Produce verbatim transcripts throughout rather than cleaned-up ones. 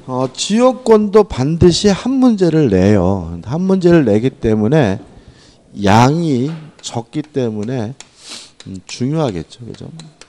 어, 지역권도 반드시 한 문제를 내요. 한 문제를 내기 때문에 양이 적기 때문에 음, 중요하겠죠. 그죠?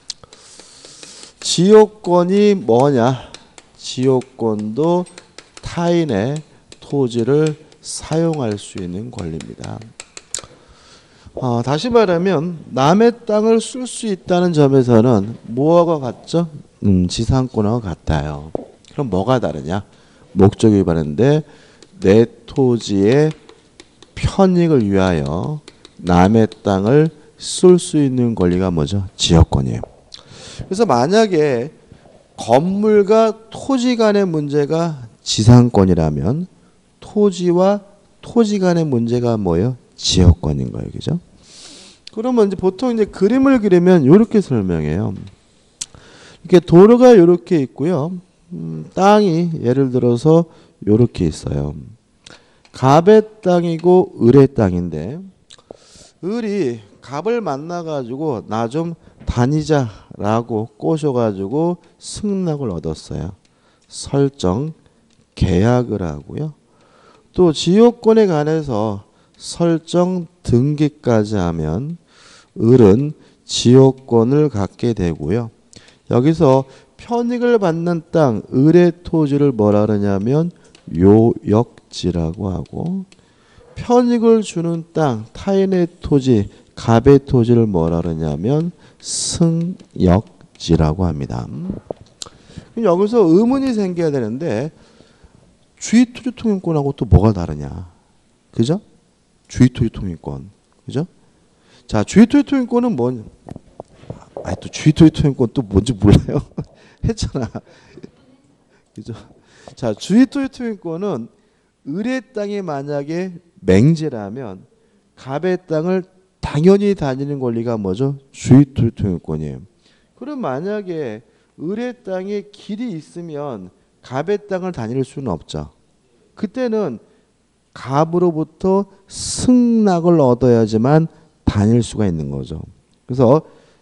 지역권이 뭐냐? 지역권도 타인의 토지를 사용할 수 있는 권리입니다. 어, 다시 말하면 남의 땅을 쓸 수 있다는 점에서는 뭐와 같죠? 음, 지상권하고 같아요. 그럼 뭐가 다르냐? 목적이 바른데 내 토지의 편익을 위하여 남의 땅을 쓸 수 있는 권리가 뭐죠? 지역권이에요. 그래서 만약에 건물과 토지 간의 문제가 지상권이라면 토지와 토지 간의 문제가 뭐예요? 지역권인 거예요. 그죠? 그러면 이제 보통 이제 그림을 그리면 이렇게 설명해요. 이렇게 도로가 이렇게 있고요. 음, 땅이 예를 들어서 이렇게 있어요. 갑의 땅이고 을의 땅인데 을이 갑을 만나가지고 나 좀 다니자라고 꼬셔가지고 승낙을 얻었어요. 설정 계약을 하고요. 또 지역권에 관해서 설정 등기까지 하면 을은 지역권을 갖게 되고요. 여기서 편익을 받는 땅 을의 토지를 뭐라 그러냐면 요역지라고 하고 편익을 주는 땅 타인의 토지 갑의 토지를 뭐라 그러냐면 승역지라고 합니다. 여기서 의문이 생겨야 되는데 주의토지 통행권하고 또 뭐가 다르냐? 그죠? 주의토지 통행권. 그죠? 자, 주의토지 통행권은 뭐냐? 아, 또 주의토지 통행권 또 뭔지 몰라요. 했잖아. 그죠? 자, 주의토지 통행권은 을의 땅이 만약에 맹지라면 갑의 땅을 당연히 다니는 권리가 뭐죠? 주의토지 통행권이에요. 그럼 만약에 을의 땅에 길이 있으면 갑의 땅을 다닐 수는 없죠. 그때는 갑으로부터 승낙을 얻어야지만 다닐 수가 있는 거죠. 그래서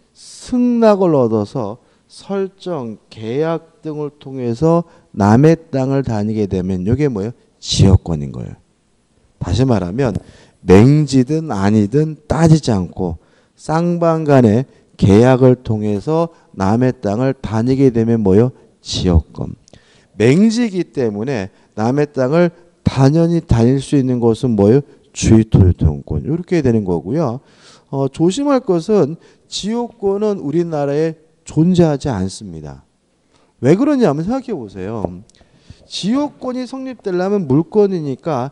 승낙을 얻어서 설정, 계약 등을 통해서 남의 땅을 다니게 되면 이게 뭐예요? 지역권인 거예요. 다시 말하면 맹지든 아니든 따지지 않고 쌍방간의 계약을 통해서 남의 땅을 다니게 되면 뭐예요? 지역권. 맹지이기 때문에 남의 땅을 당연히 다닐 수 있는 것은 뭐예요? 주의토지 통행권. 이렇게 되는 거고요. 어, 조심할 것은 지역권은 우리나라에 존재하지 않습니다. 왜 그러냐면 생각해 보세요. 지역권이 성립되려면 물권이니까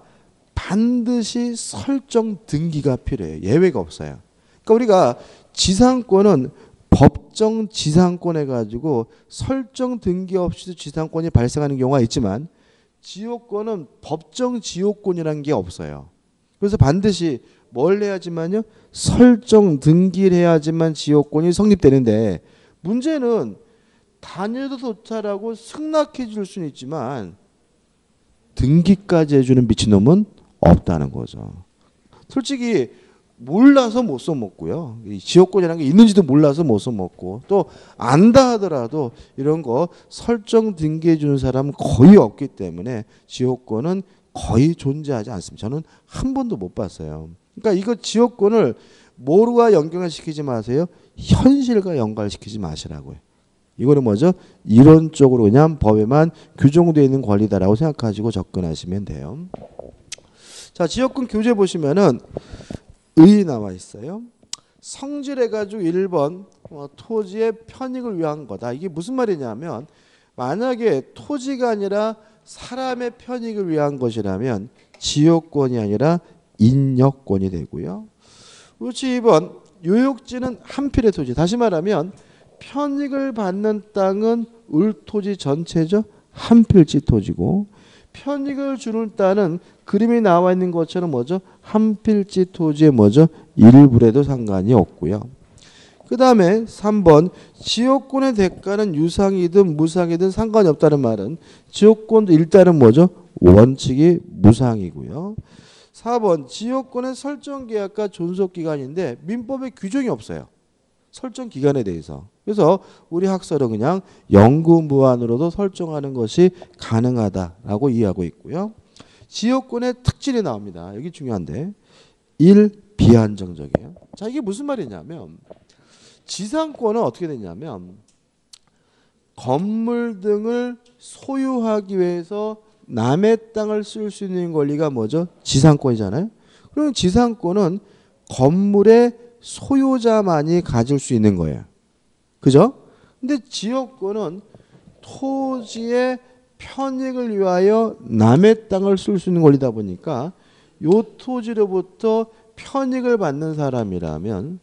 반드시 설정 등기가 필요해요. 예외가 없어요. 그러니까 우리가 지상권은 법정 지상권 해가지고 설정 등기 없이도 지상권이 발생하는 경우가 있지만 지역권은 법정 지역권이라는 게 없어요. 그래서 반드시 뭘 해야지만요? 설정 등기를 해야지만 지역권이 성립되는데 문제는 다녀도 도찰하고 승낙해 줄 수는 있지만 등기까지 해주는 미친놈은 없다는 거죠. 솔직히 몰라서 못 써먹고요. 지역권이라는 게 있는지도 몰라서 못 써먹고 또 안다 하더라도 이런 거 설정 등기해 주는 사람은 거의 없기 때문에 지역권은 거의 존재하지 않습니다. 저는 한 번도 못 봤어요. 그러니까 이거 지역권을 뭐와 연결시키지 마세요. 현실과 연결시키지 마시라고요. 이거는 뭐죠? 이론적으로 그냥 법에만 규정되어 있는 권리다라고 생각하시고 접근하시면 돼요. 자, 지역권 교재 보시면은 의 나와 있어요. 성질해가지고 일 번 어, 토지의 편익을 위한 거다. 이게 무슨 말이냐면 만약에 토지가 아니라 사람의 편익을 위한 것이라면 지역권이 아니라 인역권이 되고요. 그렇지 이 번 요역지는 한 필의 토지. 다시 말하면 편익을 받는 땅은 을토지 전체죠. 한 필지 토지고 편익을 주는 땅은 그림이 나와 있는 것처럼 뭐죠? 한 필지 토지의 뭐죠? 일부라도 상관이 없고요. 그 다음에 삼 번 지역권의 대가는 유상이든 무상이든 상관이 없다는 말은 지역권도 일단은 뭐죠? 원칙이 무상이고요. 사 번 지역권의 설정계약과 존속기간인데 민법에 규정이 없어요. 설정 기간에 대해서. 그래서 우리 학설은 그냥 영구 무한으로도 설정하는 것이 가능하다라고 이해하고 있고요. 지역권의 특징이 나옵니다. 여기 중요한데 일. 비한정적이에요. 자, 이게 무슨 말이냐면 지상권은 어떻게 되냐면 건물 등을 소유하기 위해서 남의 땅을 쓸 수 있는 권리가 뭐죠? 지상권이잖아요. 그럼 지상권은 건물의 소유자만이 가질 수 있는 거예요. 그죠? 근데 지역권은 토지의 편익을 위하여 남의 땅을 쓸 수 있는 권리다 보니까 요 토지로부터 편익을 받는 사람이라면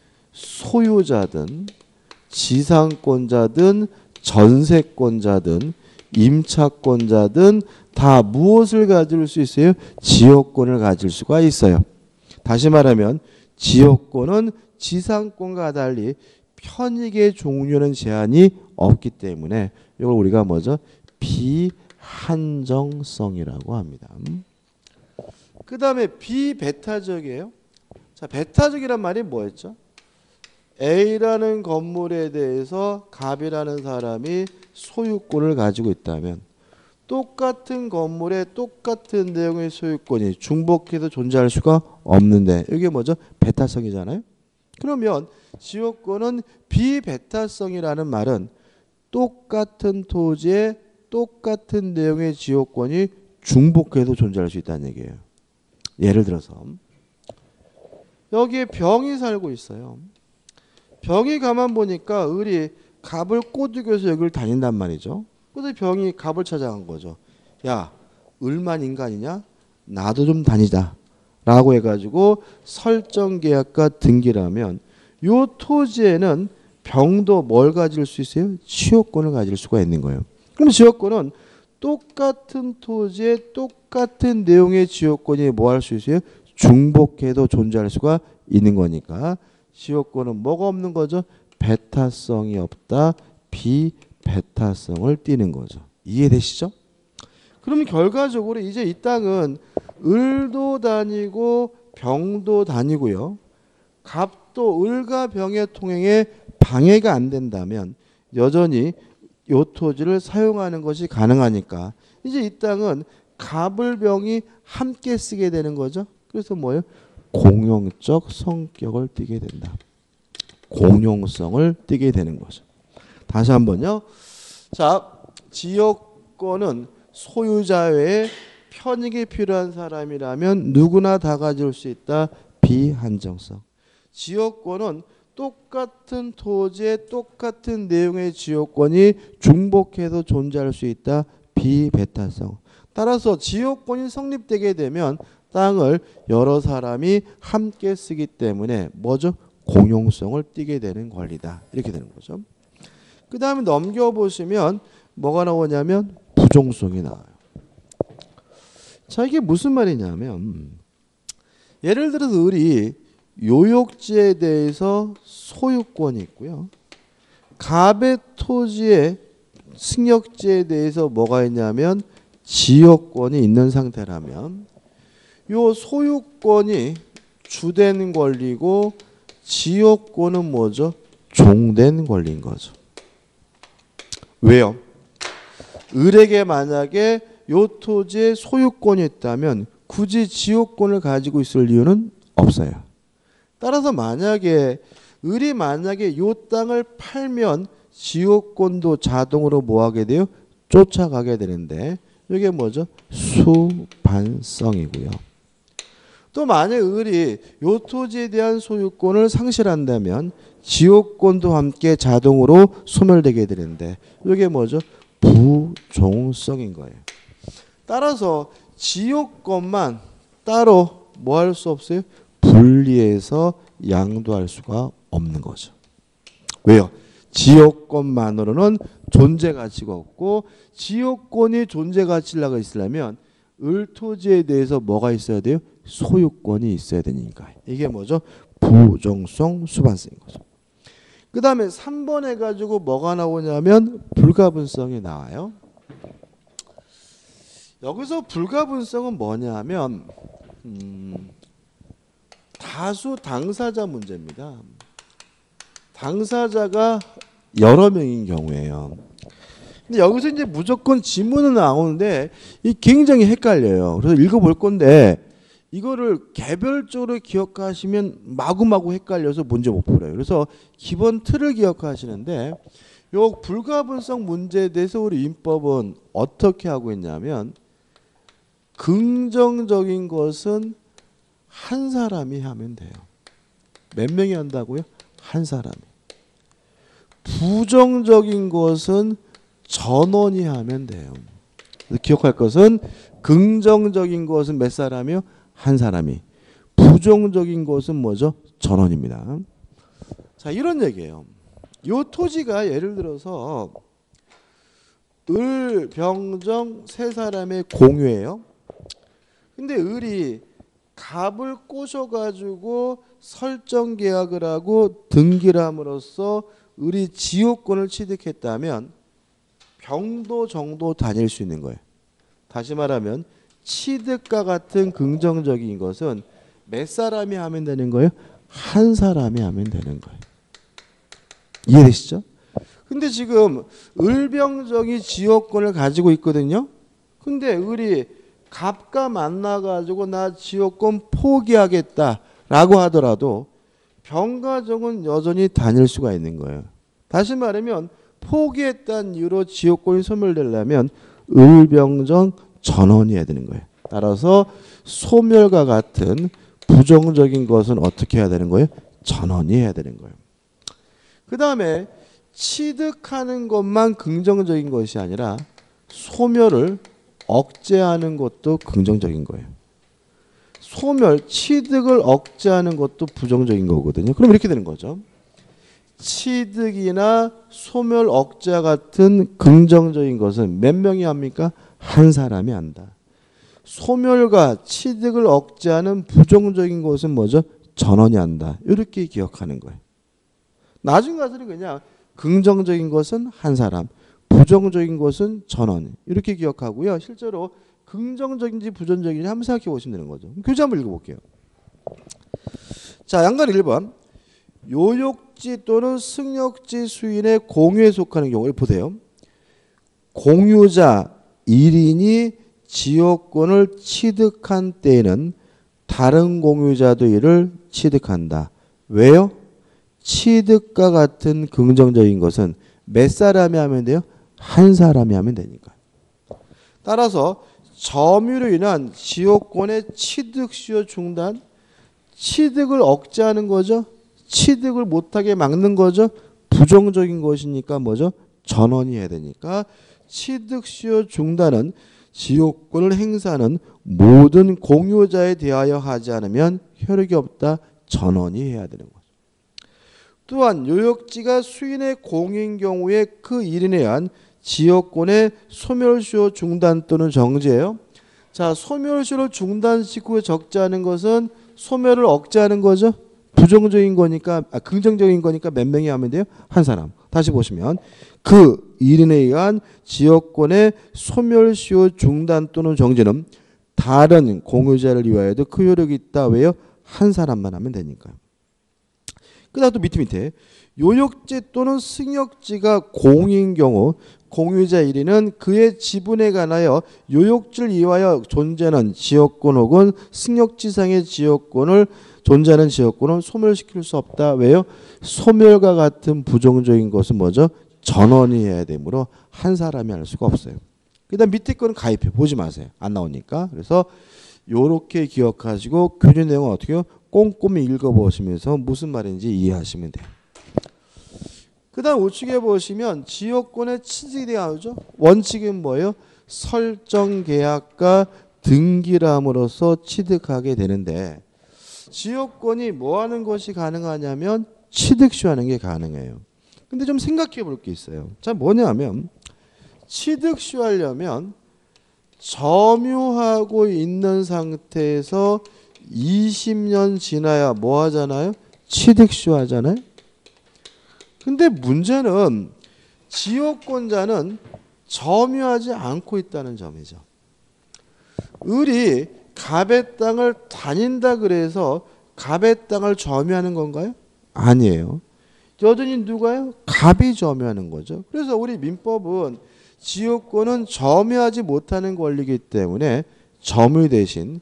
소유자든 지상권자든 전세권자든 임차권자든 다 무엇을 가질 수 있어요? 지역권을 가질 수가 있어요. 다시 말하면 지역권은 지상권과 달리 편익의 종류는 제한이 없기 때문에 이걸 우리가 뭐죠? 비한정성이라고 합니다. 그 다음에 비배타적이에요. 자, 배타적이란 말이 뭐였죠? A라는 건물에 대해서 갑이라는 사람이 소유권을 가지고 있다면 똑같은 건물에 똑같은 내용의 소유권이 중복해서 존재할 수가 없는데 이게 뭐죠? 배타성이잖아요. 그러면 지역권은 비배타성이라는 말은 똑같은 토지에 똑같은 내용의 지역권이 중복해서 존재할 수 있다는 얘기예요. 예를 들어서 여기에 병이 살고 있어요. 병이 가만 보니까 을이 갑을 꼬드겨서 여기를 다닌단 말이죠. 그래서 병이 갑을 찾아간 거죠. 야, 을만 인간이냐? 나도 좀 다니자 라고 해가지고 설정계약과 등기라면 요 토지에는 병도 뭘 가질 수 있어요? 취업권을 가질 수가 있는 거예요. 그럼 지역권은 똑같은 토지에 똑같은 내용의 지역권이 뭐 할 수 있어요? 중복해도 존재할 수가 있는 거니까 지역권은 뭐가 없는 거죠? 배타성이 없다. 비배타성을 띠는 거죠. 이해되시죠? 그럼 결과적으로 이제 이 땅은 을도 다니고 병도 다니고요. 갑도 을과 병의 통행에 방해가 안 된다면 여전히 이 토지를 사용하는 것이 가능하니까 이제 이 땅은 갑을 병이 함께 쓰게 되는 거죠. 그래서 뭐예요? 공용적 성격을 띠게 된다. 공용성을 띠게 되는 거죠. 다시 한번요. 자, 지역권은 소유자 외에 편익이 필요한 사람이라면 누구나 다 가질 수 있다. 비한정성. 지역권은 똑같은 토지에 똑같은 내용의 지역권이 중복해서 존재할 수 있다. 비배타성. 따라서 지역권이 성립되게 되면 땅을 여러 사람이 함께 쓰기 때문에 뭐죠? 공용성을 띠게 되는 권리다. 이렇게 되는 거죠. 그 다음에 넘겨보시면 뭐가 나오냐면 부종성이 나와요. 자, 이게 무슨 말이냐면 예를 들어서 을이 요역지에 대해서 소유권이 있고요. 갑의 토지의 승역지에 대해서 뭐가 있냐면 지역권이 있는 상태라면 요 소유권이 주된 권리고 지역권은 뭐죠? 종된 권리인 거죠. 왜요? 을에게 만약에 요 토지에 소유권이 있다면 굳이 지역권을 가지고 있을 이유는 없어요. 따라서 만약에 을이 만약에 요 땅을 팔면 지역권도 자동으로 뭐하게 돼요? 쫓아가게 되는데 이게 뭐죠? 수반성이고요. 또 만약 을이 요 토지에 대한 소유권을 상실한다면 지역권도 함께 자동으로 소멸되게 되는데 이게 뭐죠? 부종성인 거예요. 따라서 지역권만 따로 뭐 할 수 없어요? 분리해서 양도할 수가 없는 거죠. 왜요? 지역권만으로는 존재 가치가 없고 지역권이 존재 가치가 있으려면 을토지에 대해서 뭐가 있어야 돼요? 소유권이 있어야 되니까. 이게 뭐죠? 부종성 수반성인 거죠. 그 다음에 삼 번 해가지고 뭐가 나오냐면 불가분성이 나와요. 여기서 불가분성은 뭐냐면 음, 다수 당사자 문제입니다. 당사자가 여러 명인 경우에요. 근데 여기서 이제 무조건 지문은 나오는데 이 굉장히 헷갈려요. 그래서 읽어볼 건데 이거를 개별적으로 기억하시면 마구마구 헷갈려서 문제 못 풀어요. 그래서 기본 틀을 기억하시는데 요 불가분성 문제에 대해서 우리 인법은 어떻게 하고 있냐면 긍정적인 것은 한 사람이 하면 돼요. 몇 명이 한다고요? 한 사람이. 부정적인 것은 전원이 하면 돼요. 그래서 기억할 것은 긍정적인 것은 몇 사람이요? 한 사람이. 부정적인 것은 뭐죠? 전원입니다. 자, 이런 얘기예요. 요 토지가 예를 들어서 을, 병, 정 세 사람의 공유예요. 근데 을이 갑을 꼬셔가지고 설정 계약을 하고 등기를 함으로써 을이 지역권을 취득했다면 병도 정도 다닐 수 있는 거예요. 다시 말하면 취득과 같은 긍정적인 것은 몇 사람이 하면 되는 거예요? 한 사람이 하면 되는 거예요. 이해되시죠? 근데 지금 을병정이 지역권을 가지고 있거든요. 근데 을이 갑과 만나가지고 나 지역권 포기하겠다라고 하더라도 병과 정은 여전히 다닐 수가 있는 거예요. 다시 말하면 포기했다는 이유로 지역권이 소멸되려면 을병정 전원이어야 되는 거예요. 따라서 소멸과 같은 부정적인 것은 어떻게 해야 되는 거예요? 전원이 해야 되는 거예요. 그 다음에 취득하는 것만 긍정적인 것이 아니라 소멸을 억제하는 것도 긍정적인 거예요. 소멸, 취득을 억제하는 것도 부정적인 거거든요. 그럼 이렇게 되는 거죠. 취득이나 소멸 억제와 같은 긍정적인 것은 몇 명이 합니까? 한 사람이 한다. 소멸과 취득을 억제하는 부정적인 것은 뭐죠? 전원이 한다. 이렇게 기억하는 거예요. 나중 가서는 그냥 긍정적인 것은 한 사람, 부정적인 것은 전원 이렇게 기억하고요. 실제로 긍정적인지 부정적인지 한번 생각해 보시면 되는 거죠. 교재 한번 읽어볼게요. 자, 양간 일 번 요역지 또는 승역지 수인의 공유에 속하는 경우를 보세요. 공유자 일 인이 지역권을 취득한 때에는 다른 공유자도 이를 취득한다. 왜요? 취득과 같은 긍정적인 것은 몇 사람이 하면 돼요? 한 사람이 하면 되니까. 따라서 점유로 인한 지역권의 취득 수요 중단, 취득을 억제하는 거죠. 취득을 못하게 막는 거죠. 부정적인 것이니까 뭐죠? 전원이 해야 되니까 취득 수요 중단은 지역권을 행사하는 모든 공유자에 대하여 하지 않으면 효력이 없다. 전원이 해야 되는 거죠. 또한 요역지가 수인의 공유인 경우에 그 일인에 의한 지역권의 소멸수요 중단 또는 정지예요. 자, 소멸수요를 중단시키고 적재하는 것은 소멸을 억제하는 거죠. 부정적인 거니까 아, 긍정적인 거니까 몇 명이 하면 돼요? 한 사람. 다시 보시면 그 일인에 의한 지역권의 소멸수요 중단 또는 정지는 다른 공유자를 위하여도 그 효력이 있다. 왜요? 한 사람만 하면 되니까요. 그 다음 또 밑에 밑에 요역지 또는 승역지가 공인 경우 공유자 일 인은 그의 지분에 관하여 요역지를 이하여 존재하는 지역권 혹은 승역지상의 지역권을 존재하는 지역권을 소멸시킬 수 없다. 왜요? 소멸과 같은 부정적인 것은 뭐죠? 전원이 해야 되므로 한 사람이 할 수가 없어요. 그 다음 밑에 거는 가입해. 보지 마세요. 안 나오니까. 그래서 요렇게 기억하시고 교재 내용은 어떻게 해요? 꼼꼼히 읽어보시면서 무슨 말인지 이해하시면 돼요. 그 다음 우측에 보시면 지역권의 취득에 대하죠. 원칙은 뭐예요? 설정 계약과 등기를 함으로써 취득하게 되는데 지역권이 뭐 하는 것이 가능하냐면 취득수하는 게 가능해요. 근데 좀 생각해 볼 게 있어요. 자, 뭐냐면 취득수하려면 점유하고 있는 상태에서 이십 년 지나야 뭐 하잖아요? 취득수 하잖아요. 근데 문제는 지역권자는 점유하지 않고 있다는 점이죠. 을이 갑의 땅을 다닌다 그래서 갑의 땅을 점유하는 건가요? 아니에요. 여전히 누가요? 갑이 점유하는 거죠. 그래서 우리 민법은 지역권은 점유하지 못하는 권리이기 때문에 점유 대신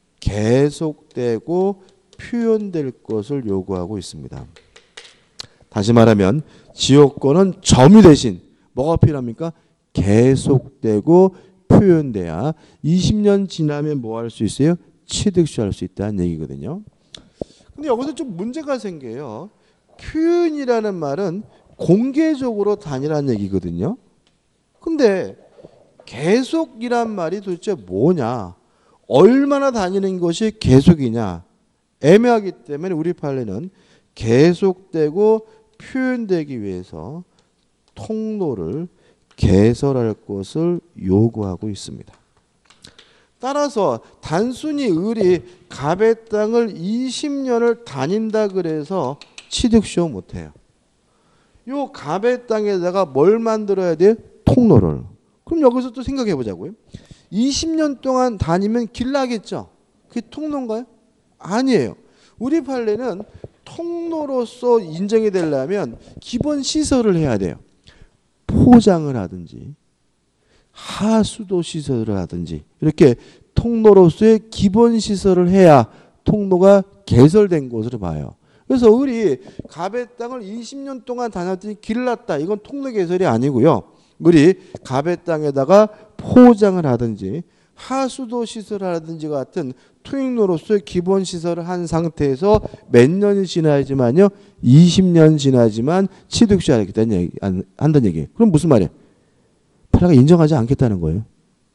계속되고 표현될 것을 요구하고 있습니다. 다시 말하면 지역권은 점유 대신 뭐가 필요합니까? 계속되고 표현돼야 이십 년 지나면 뭐 할 수 있어요? 취득시할 수 있다는 얘기거든요. 근데 여기서 좀 문제가 생겨요. 표현이라는 말은 공개적으로 다니라는 얘기거든요. 근데 계속이란 말이 도대체 뭐냐? 얼마나 다니는 것이 계속이냐? 애매하기 때문에 우리 판례는 계속되고 표현되기 위해서 통로를 개설할 것을 요구하고 있습니다. 따라서 단순히 을이 갑의 땅을 이십 년을 다닌다 그래서 취득시효 못해요. 요 갑의 땅에다가 뭘 만들어야 돼요? 통로를. 그럼 여기서 또 생각해 보자고요. 이십 년 동안 다니면 길 나겠죠? 그게 통로인가요? 아니에요. 우리 판례는 통로로서 인정이 되려면 기본 시설을 해야 돼요. 포장을 하든지 하수도 시설을 하든지 이렇게 통로로서의 기본 시설을 해야 통로가 개설된 것으로 봐요. 그래서 우리 갑의 땅을 이십 년 동안 다녔더니 길 났다. 이건 통로 개설이 아니고요. 우리 갑의 땅에다가 포장을 하든지 하수도 시설을 하든지 같은 투익로로서의 기본 시설을 한 상태에서 몇 년이 지나야지만요. 이십 년 지나지만 취득시하겠다는 얘기, 한다는 얘기예요. 그럼 무슨 말이에요? 판례가 인정하지 않겠다는 거예요.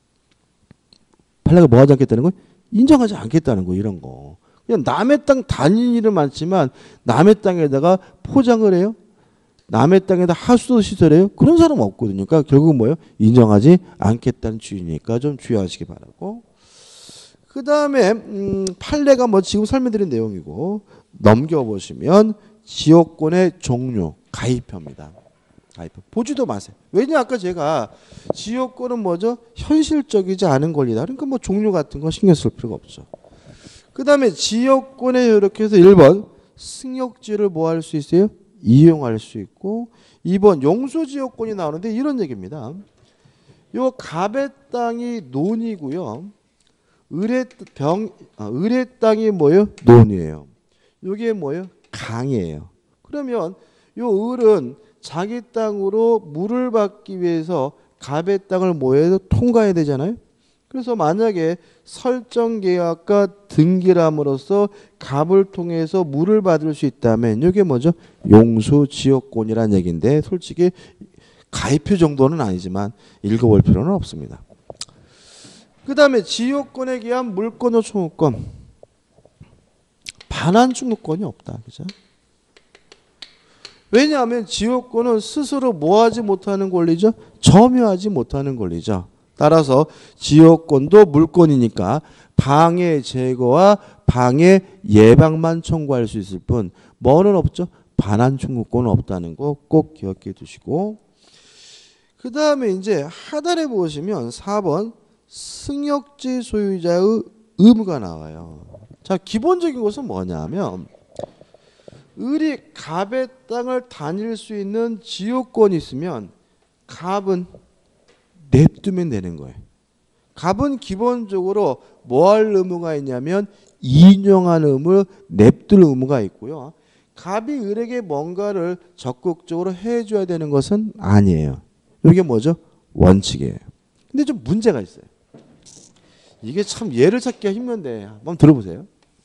판례가 뭐 하지 않겠다는 거예요? 인정하지 않겠다는 거예요. 이런 거. 그냥 남의 땅 다니는 일은 많지만 남의 땅에다가 포장을 해요? 남의 땅에다 하수도 시설해요? 그런 사람 없거든요. 그러니까 결국 뭐예요? 인정하지 않겠다는 주의니까 좀 주의하시기 바라고. 그 다음에 음, 판례가 뭐 지금 설명드린 내용이고 넘겨보시면 지역권의 종류 가입표입니다. 가입표. 보지도 마세요. 왜냐 아까 제가 지역권은 뭐죠? 현실적이지 않은 권리다. 그러니까 뭐 종류 같은 거 신경 쓸 필요가 없죠. 그 다음에 지역권에 이렇게 해서 일 번 승역지를 뭐 할 수 있어요? 이용할 수 있고 이 번 용수지역권이 나오는데 이런 얘기입니다. 요 갑의 땅이 논이고요. 을의 병, 아, 을의 땅이 뭐예요? 논이에요. 이게 뭐예요? 강이에요. 그러면 요 을은 자기 땅으로 물을 받기 위해서 갑의 땅을 뭐해도 통과해야 되잖아요. 그래서 만약에 설정 계약과 등기람으로써 갑을 통해서 물을 받을 수 있다면 이게 뭐죠? 용수지역권이라는 얘기인데 솔직히 가입표 정도는 아니지만 읽어볼 필요는 없습니다. 그 다음에 지역권에 기한 물권과 청구권. 반환 청구권이 없다. 그죠? 왜냐하면 지역권은 스스로 뭐하지 못하는 권리죠? 점유하지 못하는 권리죠. 따라서 지역권도 물권이니까 방해 제거와 방해 예방만 청구할 수 있을 뿐 뭐는 없죠? 반환 청구권은 없다는 거 꼭 기억해 두시고 그 다음에 이제 하단에 보시면 사 번 승역지 소유자의 의무가 나와요. 자, 기본적인 것은 뭐냐면 을이 갑의 땅을 다닐 수 있는 지역권이 있으면 갑은 냅두면 되는 거예요. 갑은 기본적으로 뭐 할 의무가 있냐면 인용하는 의무, 냅둘 의무가 있고요. 갑이 을에게 뭔가를 적극적으로 해줘야 되는 것은 아니에요. 이게 뭐죠? 원칙이에요. 근데 좀 문제가 있어요. 이게 참 예를 찾기가 힘든데 한번 들어보세요.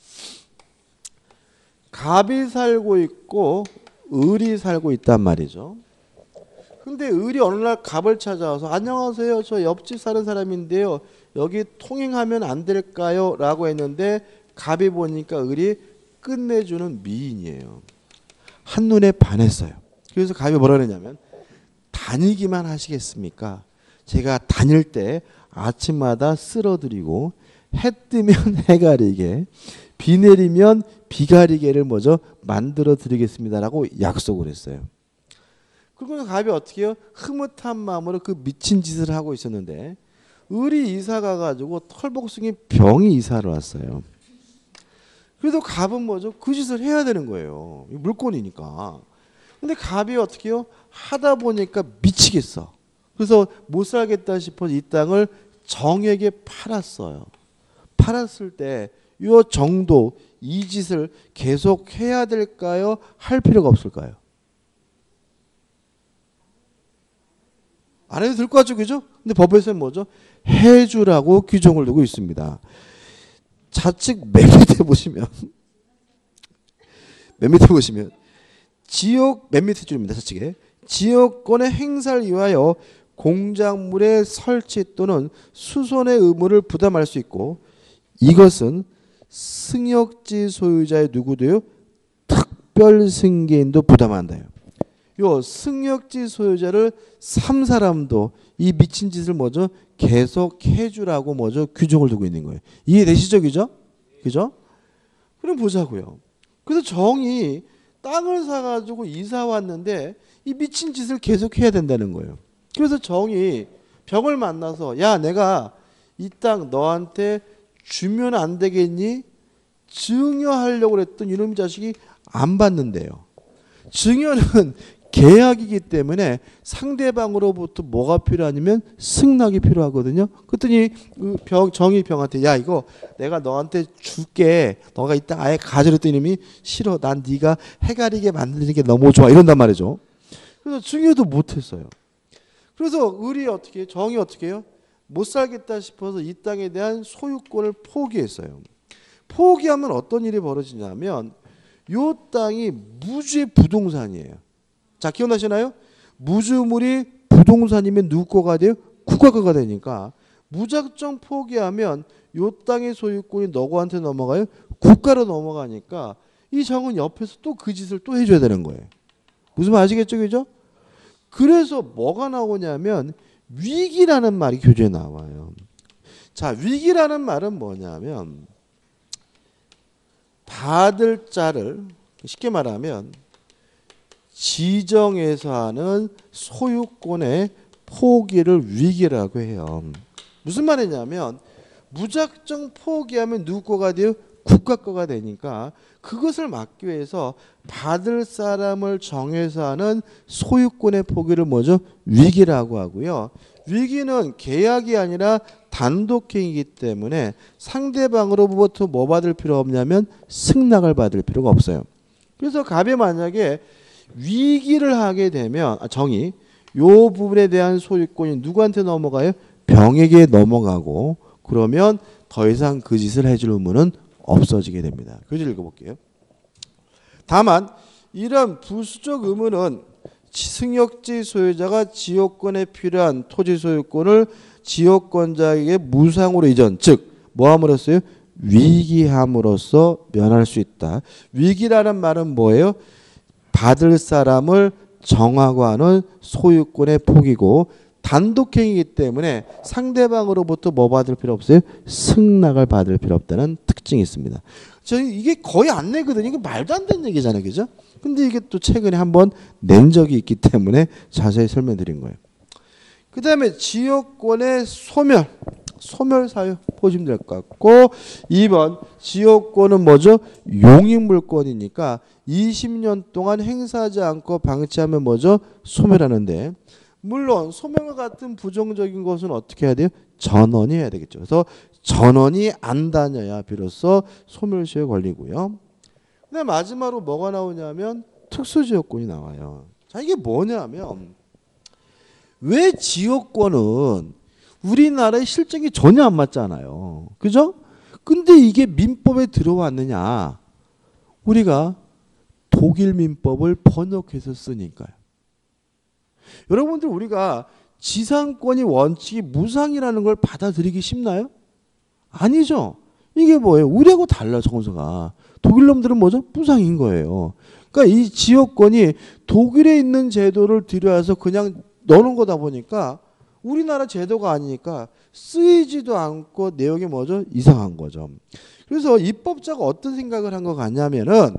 갑이 살고 있고 을이 살고 있단 말이죠. 근데 을이 어느 날 갑을 찾아와서 안녕하세요. 저 옆집 사는 사람인데요. 여기 통행하면 안 될까요? 라고 했는데 갑이 보니까 을이 끝내주는 미인이에요. 한눈에 반했어요. 그래서 갑이 뭐라 그러냐면 다니기만 하시겠습니까? 제가 다닐 때 아침마다 쓸어드리고 해 뜨면 해 가리게 비 내리면 비 가리개를 뭐죠? 만들어 드리겠습니다라고 약속을 했어요. 그러고 갑이 어떻게 해요? 흐뭇한 마음으로 그 미친 짓을 하고 있었는데 을이 이사 가가지고 털복숭이 병이 이사를 왔어요. 그래도 갑은 뭐죠? 그 짓을 해야 되는 거예요. 물건이니까. 근데 갑이 어떻게 해요? 하다 보니까 미치겠어. 그래서 못 살겠다 싶어서 이 땅을 정에게 팔았어요. 팔았을 때 이 정도 이 짓을 계속 해야 될까요? 할 필요가 없을까요? 안 해도 될 것 같죠, 그죠? 근데 법에서는 뭐죠? 해주라고 규정을 두고 있습니다. 좌측 맨 밑에 보시면 맨 밑에 보시면 지역 맨 밑에 줄입니다. 좌측에 지역권의 행사를 위하여 공작물의 설치 또는 수선의 의무를 부담할 수 있고 이것은 승역지 소유자의 누구도요? 특별 승계인도 부담한다요. 요 승역지 소유자를 삼 사람도 이 미친 짓을 뭐죠? 계속 해주라고 뭐죠? 규정을 두고 있는 거예요. 이해되시죠? 그죠? 그죠? 그럼 보자고요. 그래서 정이 땅을 사가지고 이사 왔는데 이 미친 짓을 계속 해야 된다는 거예요. 그래서 정이 병을 만나서 야 내가 이 땅 너한테 주면 안 되겠니? 증여하려고 그랬던 이놈의 자식이 안 받는데요. 증여는 계약이기 때문에 상대방으로부터 뭐가 필요하냐면 승낙이 필요하거든요. 그랬더니 병, 정이 병한테 야 이거 내가 너한테 줄게. 너가 이 땅 아예 가져랬더니 이놈이 싫어. 난 네가 해가리게 만드는 게 너무 좋아. 이런단 말이죠. 그래서 증여도 못했어요. 그래서 을이 어떻게 해요? 정이 어떻게 해요? 못 살겠다 싶어서 이 땅에 대한 소유권을 포기했어요. 포기하면 어떤 일이 벌어지냐면 이 땅이 무주의 부동산이에요. 자 기억나시나요? 무주물이 부동산이면 누구 거가 돼요? 국가 거가 되니까 무작정 포기하면 이 땅의 소유권이 너구한테 넘어가요? 국가로 넘어가니까 이 정은 옆에서 또 그 짓을 또 해줘야 되는 거예요. 무슨 말 아시겠죠? 그죠? 그래서 뭐가 나오냐면 위기라는 말이 교재에 나와요. 자 위기라는 말은 뭐냐면 받을 자를 쉽게 말하면 지정해서 하는 소유권의 포기를 위기라고 해요. 무슨 말이냐면 무작정 포기하면 누구 거가 돼요? 국가 거가 되니까 그것을 막기 위해서 받을 사람을 정해서 하는 소유권의 포기를 뭐죠? 위기라고 하고요. 위기는 계약이 아니라 단독행위이기 때문에 상대방으로부터 뭐 받을 필요가 없냐면 승낙을 받을 필요가 없어요. 그래서 갑이 만약에 위기를 하게 되면 아, 정이 요 부분에 대한 소유권이 누구한테 넘어가요? 병에게 넘어가고 그러면 더 이상 그 짓을 해줄 의무는 없어지게 됩니다. 교재 읽어볼게요. 다만 이런 부수적 의무는 승역지 소유자가 지역권에 필요한 토지 소유권을 지역권자에게 무상으로 이전, 즉 뭐함으로써요? 위기함으로써 면할 수 있다. 위기라는 말은 뭐예요? 받을 사람을 정하고 하는 소유권의 포기고 단독행위이기 때문에 상대방으로부터 뭐 받을 필요 없어요? 승낙을 받을 필요 없다는 특징이 있습니다. 저희 이게 거의 안 내거든요. 이게 말도 안 되는 얘기잖아요. 그죠? 근데 이게 또 최근에 한번 낸 적이 있기 때문에 자세히 설명드린 거예요. 그 다음에 지역권의 소멸. 소멸 사유 보시면 될 것 같고 이 번 지역권은 뭐죠? 용익물권이니까 이십 년 동안 행사하지 않고 방치하면 뭐죠? 소멸하는데 물론 소멸과 같은 부정적인 것은 어떻게 해야 돼요? 전원이 해야 되겠죠. 그래서 전원이 안 다녀야 비로소 소멸시효에 걸리고요. 근데 마지막으로 뭐가 나오냐면 특수지역권이 나와요. 자 이게 뭐냐면 왜 지역권은 우리나라의 실정이 전혀 안 맞잖아요. 그죠? 근데 이게 민법에 들어왔느냐? 우리가 독일 민법을 번역해서 쓰니까요. 여러분들 우리가 지상권이 원칙이 무상이라는 걸 받아들이기 쉽나요? 아니죠. 이게 뭐예요? 우리하고 달라 정서가. 독일 놈들은 뭐죠? 무상인 거예요. 그러니까 이 지역권이 독일에 있는 제도를 들여와서 그냥 넣는 거다 보니까 우리나라 제도가 아니니까 쓰이지도 않고 내용이 뭐죠? 이상한 거죠. 그래서 입법자가 어떤 생각을 한 것 같냐면은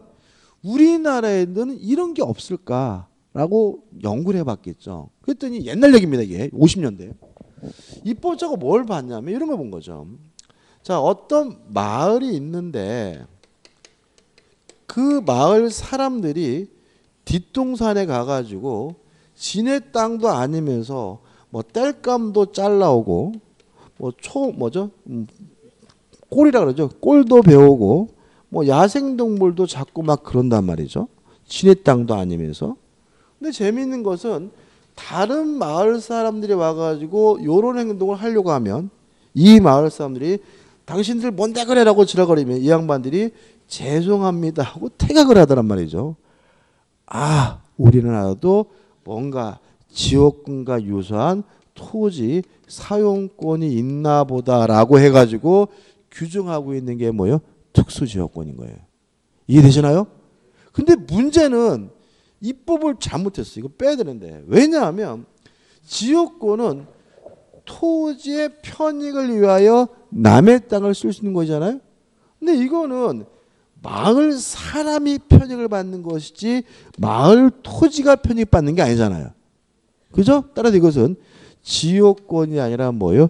우리나라에는 이런 게 없을까라고 연구를 해봤겠죠. 그랬더니 옛날 얘기입니다. 이게 오십 년대. 입법자가 뭘 봤냐면 이런 걸 본 거죠. 자, 어떤 마을이 있는데 그 마을 사람들이 뒷동산에 가가지고 지네 땅도 아니면서 뭐 땔감도 잘라오고 뭐 초 뭐죠? 음, 꼴이라 그러죠. 꼴도 배우고 뭐 야생동물도 잡고 막 그런단 말이죠. 지네 땅도 아니면서. 근데 재미있는 것은 다른 마을 사람들이 와가지고 이런 행동을 하려고 하면 이 마을 사람들이 당신들 뭔데 그래라고 지랄거리면 이 양반들이 죄송합니다 하고 퇴각을 하더란 말이죠. 아, 우리나라도 뭔가 지역권과 유사한 토지 사용권이 있나 보다라고 해가지고 규정하고 있는 게 뭐예요? 특수지역권인 거예요. 이해되시나요? 근데 문제는 입법을 잘못했어요. 이거 빼야 되는데. 왜냐하면 지역권은 토지의 편익을 위하여 남의 땅을 쓸 수 있는 거잖아요. 근데 이거는 마을 사람이 편익을 받는 것이지 마을 토지가 편익받는 게 아니잖아요. 그죠? 따라서 이것은 지역권이 아니라 뭐예요?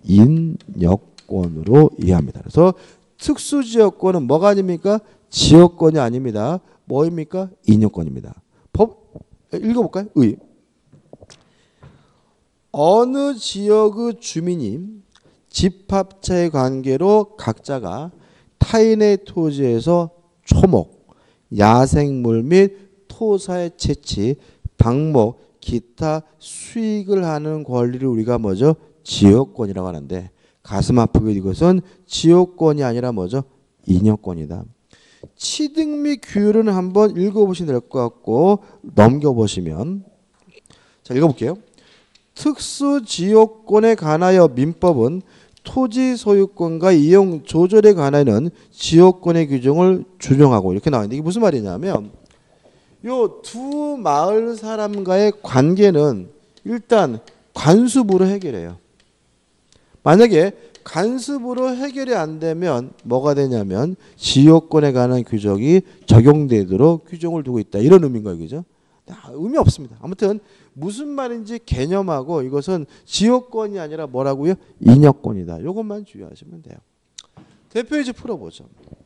인역권으로 이해합니다. 그래서 특수지역권은 뭐가 아닙니까? 지역권이 아닙니다. 뭐입니까? 인역권입니다. 법 읽어볼까요? 의. 어느 지역의 주민이 집합체의 관계로 각자가 타인의 토지에서 초목, 야생물 및 토사의 채취, 방목, 기타 수익을 하는 권리를 우리가 뭐죠? 지역권이라고 하는데 가슴 아프게 이것은 지역권이 아니라 뭐죠? 인역권이다. 취득 및 규율은 한번 읽어보시면 될 것 같고 넘겨보시면 자 읽어볼게요. 특수지역권에 관하여 민법은 토지 소유권과 이용 조절에 관하여는 지역권의 규정을 준용하고 이렇게 나와 있는데 이게 무슨 말이냐면 요 두 마을 사람과의 관계는 일단 관습으로 해결해요. 만약에 간습으로 해결이 안 되면 뭐가 되냐면 지역권에 관한 규정이 적용되도록 규정을 두고 있다. 이런 의미인 거예요. 그죠? 의미 없습니다. 아무튼 무슨 말인지 개념하고 이것은 지역권이 아니라 뭐라고요? 인역권이다. 이것만 주의하시면 돼요. 대표이지 풀어보죠.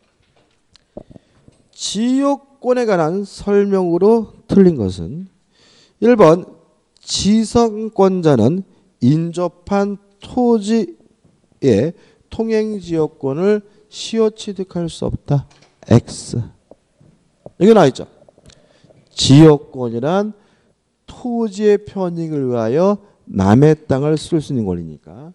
지역권에 관한 설명으로 틀린 것은 일 번 지성권자는 인접한 토지의 통행지역권을 시효 취득할 수 없다. X. 여기 나와있죠. 지역권이란 토지의 편익을 위하여 남의 땅을 쓸 수 있는 권리니까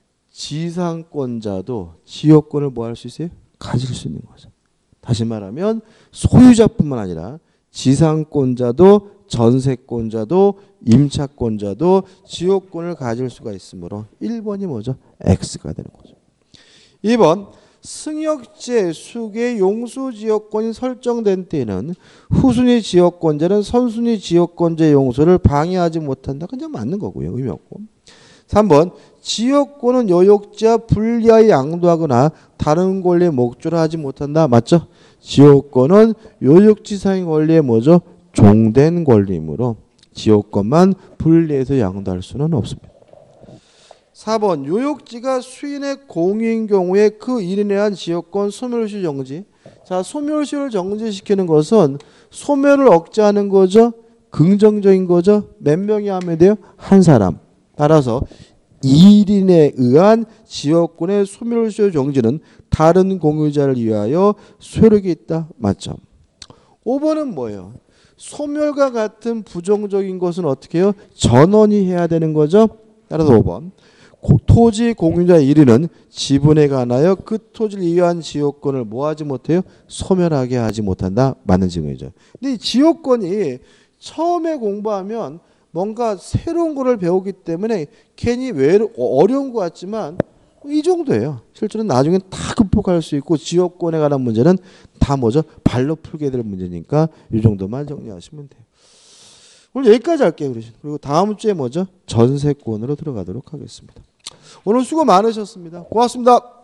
지상권자도 지역권을 뭐 할 수 있어요? 가질 수 있는 거죠. 다시 말하면 소유자뿐만 아니라 지상권자도 전세권자도 임차권자도 지역권을 가질 수가 있으므로 일 번이 뭐죠? X가 되는 거죠. 이 번 승역제 수계 용수지역권이 설정된 때에는 후순위 지역권자는 선순위 지역권자의 용수를 방해하지 못한다. 그냥 맞는 거고요. 의미 없고. 삼 번 지역권은 요역지와 분리하여 양도하거나 다른 권리에 목조를 하지 못한다. 맞죠? 지역권은 요역지상의 권리에 뭐죠? 종된 권리이므로 지역권만 분리해서 양도할 수는 없습니다. 사 번 요역지가 수인의 공유인 경우에 그 일인에 한 지역권 소멸시 정지. 자, 소멸시를 정지시키는 것은 소멸을 억제하는 거죠. 긍정적인 거죠. 몇 명이 하면 돼요? 한 사람. 따라서 일인에 의한 지역권의 소멸시 정지는 다른 공유자를 위하여 효력이 있다. 맞죠? 오 번은 뭐예요? 소멸과 같은 부정적인 것은 어떻게 해요? 전원이 해야 되는 거죠. 따라서 오 번 토지 공유자 일 위는 지분에 관하여 그 토지를 이용한 지역권을 뭐하지 못해요? 소멸하게 하지 못한다. 맞는 증거이죠. 근데 이 지역권이 처음에 공부하면 뭔가 새로운 거를 배우기 때문에 괜히 외로, 어려운 것 같지만 이 정도예요. 실제로 나중에 다 극복할 수 있고 지역권에 관한 문제는 다 뭐죠? 발로 풀게 될 문제니까 이 정도만 정리하시면 돼요. 오늘 여기까지 할게요. 그리고 다음 주에 뭐죠? 전세권으로 들어가도록 하겠습니다. 오늘 수고 많으셨습니다. 고맙습니다.